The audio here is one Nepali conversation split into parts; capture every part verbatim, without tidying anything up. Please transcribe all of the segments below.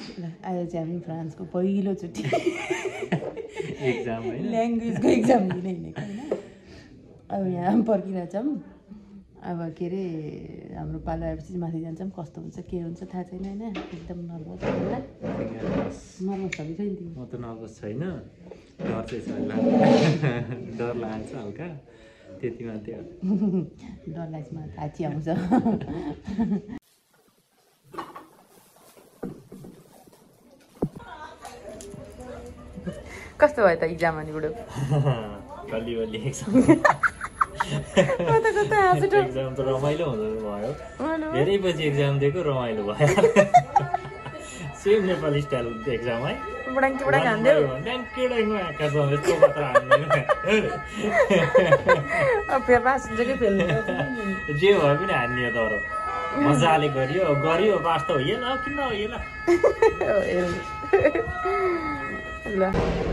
आज चाहिँ हामी फ्रान्सको पहिलोचोटि एक्जाम होइन ल्याङ्ग्वेजको एक्जाम दिने हिँडेको होइन अब यहाँ पर्खिरहेछौँ अब के अरे हाम्रो पालो आएपछि माथि जान्छौँ कस्तो हुन्छ के हुन्छ थाहा छैन होइन एकदम नर्भस नर्भस छ कि छैन तिमी म त नर्भस छैन डर चाहिँ छ डर लाग्छ हल्का त्यति मात्रै हो डर लाग्छ थाची आउँछ कस्तो भयो त इक्जाम अनि बुढो बल्ली बल्ली एक्जाम कता कता हाँसो एक्जाम त रमाइलो हुँदो भयो धेरै पछि एक्जाम दिएको रमाइलो भयो सेम नेपाली स्टाइल एक्जाम है बुढाङ के बुढाङ हान्देऊ केडाङमा आकाशमा यस्तो मात्र हान्दैन अब फेरि पास हुन्छ कि फेल जे भए पनि हान्ने हो तर मजाले गरियो गरियो पास त होइन किन होइन ल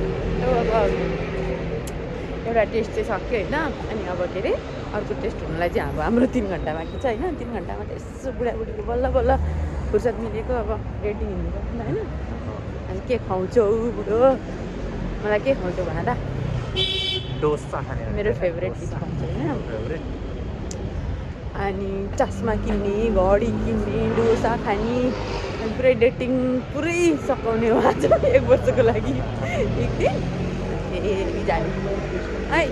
एउटा टेस्ट चाहिँ सक्यो होइन अनि अब के अरे अर्को टेस्ट हुनलाई चाहिँ अब हाम्रो तिन घन्टा बाँकी छ होइन तिन घन्टामा त यसो बुढाबुढीको बल्ल बल्ल फुर्सद मिलेको अब रेडी हिँड्नु पर्दैन होइन अनि के खुवाउँछौ बुढो मलाई के खुवाउँछौ भन त डोसा खाने मेरो फेभरेट डिस खुवाउँछ होइन अनि चस्मा किन्ने घडी किन्ने डोसा खाने अनि पुरै डेटिङ पुरै सकाउने हो आज एक वर्षको लागि एक दिन फेरि जाने है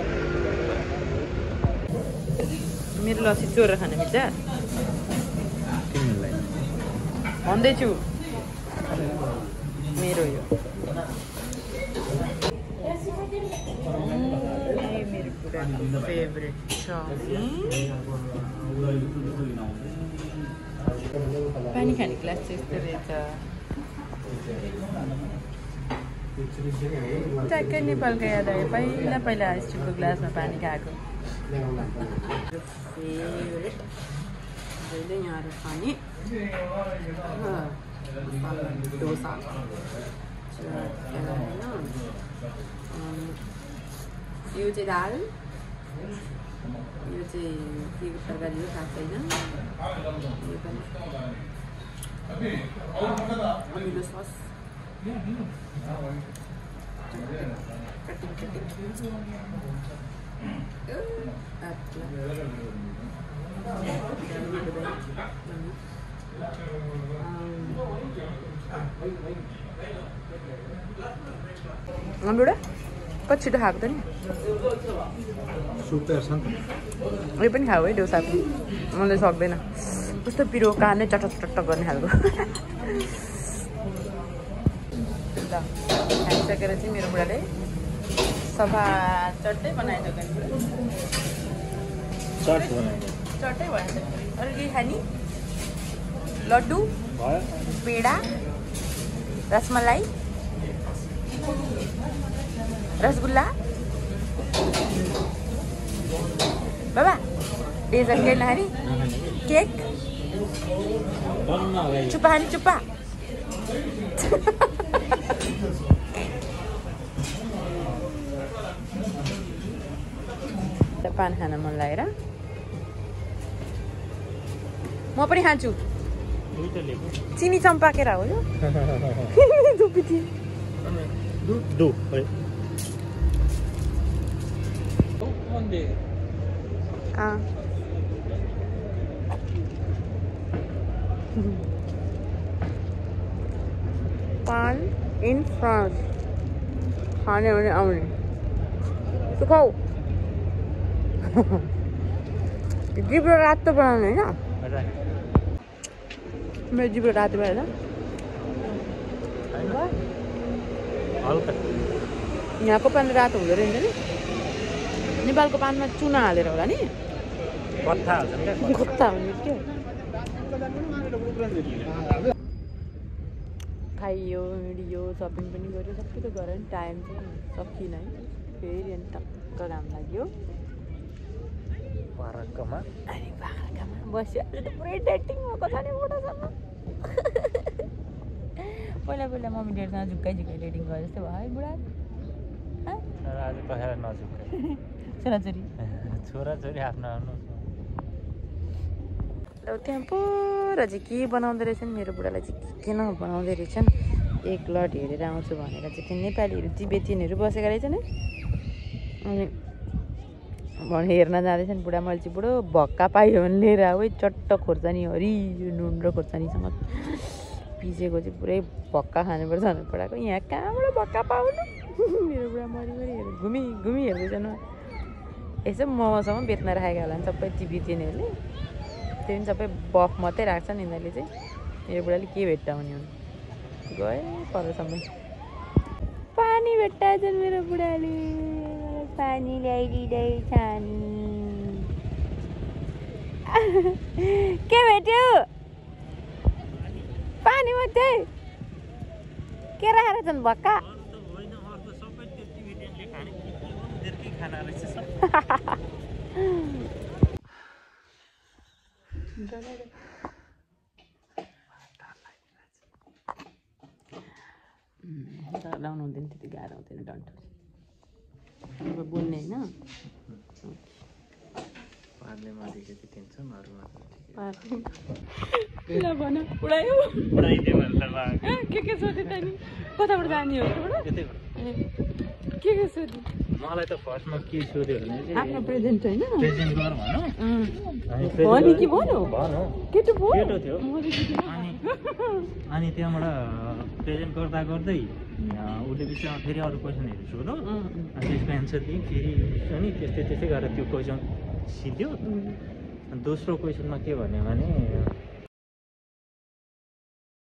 मेरो लस्सी चोरेर खान मिल्छ भन्दैछु मेरो यो मेरो पुरा फेभरेट छ पानी खाने ग्लास चाहिँ यस्तो रहेछ ट्याक्कै नेपालको याद आयो पहिला पहिला स्टिलको ग्लासमा पानी खाएको फेभरेट जहिले यहाँहरू खाने डोसा यो चाहिँ दाल यो चाहिँ के तरकारी हो थाहा छैन यो पनि अमिलो सस कटिङ कटिङ बुढा कति छिटो खाएको त नि यो पनि खाऊ है डोसा पनि मलाई सक्दैन कस्तो पिरो कान नै चटक चटक गर्ने खालको ल खाइसकेर चाहिँ मेरो बुढाले सफा चट्टै बनाएछ चट्टै भयो अरू के खाने लड्डु पेडा रसमलाई रसगुल्ला बाबा डेजर्ट के खाने केक चुप्पा खाने चुप्पा पान खान मन लागेर म पनि खान्छु चिनी चम्पा केरा हो यो पान इन फ्रान्स खाने भने आउने सुखाऊ जिब्रो रातो बनाउने होइन मेरो जिब्रो रातो भएर यहाँको पान रातो हुँदो रहेछ नि नेपालको पानमा चुना हालेर होला नि कत्ता हुने के खाइयो हिँडियो सपिङ पनि गऱ्यो सबै त गऱ्यो नि टाइम चाहिँ सकिन है फेरि अनि टक्क घाम लाग्यो बाख्राकोटमा अनि बाख्राकोटमा बस्यो अहिले त पुरै डेटिङ भएको छ नि बुढासँग पहिला पहिला मम्मी डेडसँग झुक्काइ झुक्काइ डेटिङ गरे जस्तो भयो है बुढा आज कसैलाई नझुक्काइ छोराछोरी छोराछोरी आफ्नो आफ्नो त्यहाँ पर चाहिँ के बनाउँदो रहेछन् मेरो बुढालाई चाहिँ के के न बनाउँदै रहेछन् एक लट हेरेर आउँछु भनेर चाहिँ त्यो नेपालीहरू तिब्बतीहरू बसेका रहेछन् है अनि भने हेर्न जाँदैछन् बुढा मैले चाहिँ बुढो भक्का पायो भने लिएर आऊ है चट्ट खोर्सानी हरियो नुन र खोर्सानीसँग पिसेको चाहिँ पुरै भक्का खानुपर्छ भनेर बुढाको यहाँ कहाँबाट भक्का पाउनु मेरो बुढा मरिमरि हेर घुमी घुमी हेर्दैछन् यसो मोमोसम्म बेच्न राखेको होला नि सबै तिब्बतीहरूले त्यो पनि सबै बफ मात्रै राख्छन् यिनीहरूले चाहिँ मेरो बुढाले के भेट्टाउने हुन् गए परसम्म पानी भेट्टाछन् मेरो बुढाले पानी ल्याइदिँदैछन् के भेट्यो पानी मात्रै के राखेर छन् भक्का लाउनु हुँदैन त्यति गाह्रो हुँदैन डन्ठो अब बोल्ने होइन ल भन उडायो के के सोध्यो त नि कताबाट जाने हो के के सोध्यो मलाई त फर्स्टमा के सोध्यो भने चाहिँ आफ्नो प्रेजेन्ट होइन प्रेजेन्ट गर भनौँ भन्यो कि भन्यो भनौँ केटो भयो केटो थियो अनि अनि त्यहाँबाट प्रेजेन्ट गर्दा गर्दै उसले बिचमा फेरि अरू क्वेसनहरू सोध्यो अनि त्यसको एन्सर दिएँ फेरि अनि त्यस्तै त्यस्तै गरेर त्यो क्वेसन सिध्यो अनि दोस्रो क्वेसनमा के भन्यो भने